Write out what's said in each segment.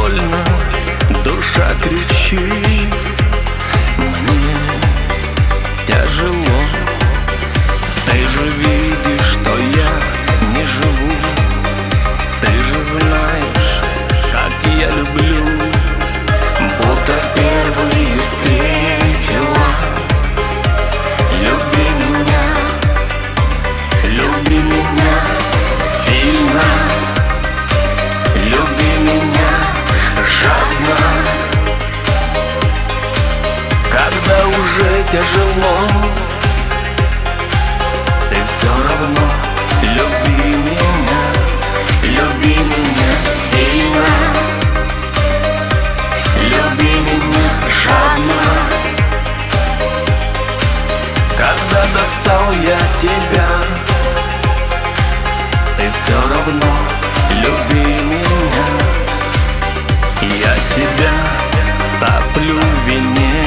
больно, душа кричит. Мне тяжело. Ты же видишь, что я не живу. Ты же знаешь, как я люблю. Будто впервые встретила. Люби меня сильно. Люби меня жадно. Когда уже тяжело, ты все равно люби меня. Люби меня сильно. Люби меня жадно. Когда достал я тебя, ты все равно люби меня. Я себя топлю в вине.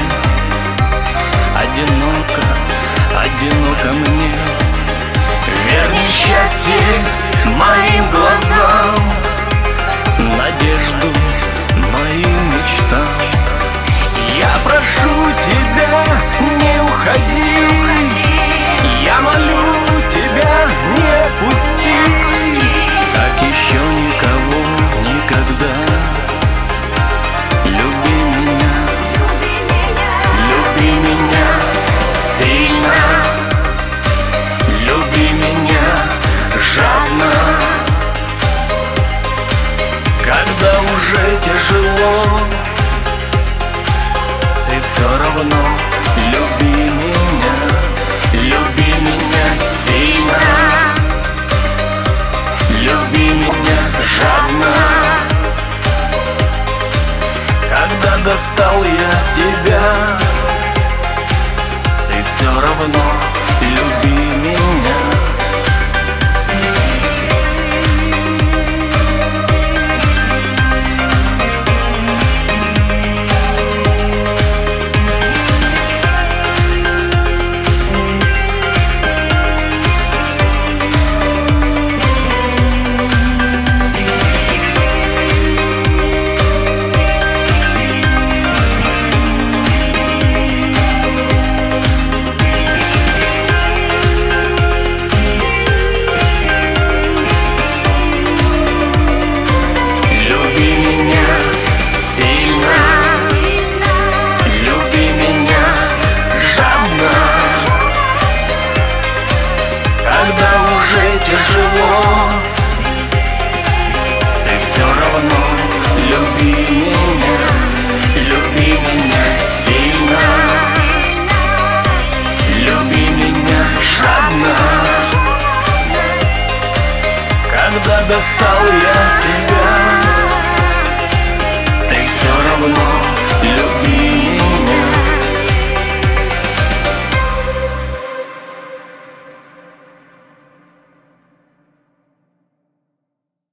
Одиноко, одиноко мне. Верни счастье моим глазам, надежду моим мечтам. Я прошу тебя, не уходи. Я молю тебя, не пусти. Так еще никого никогда. Люби меня сильно. Люби меня жадно. Когда уже тяжело, ты все равно люби меня. Люби меня сильно. Люби меня жадно.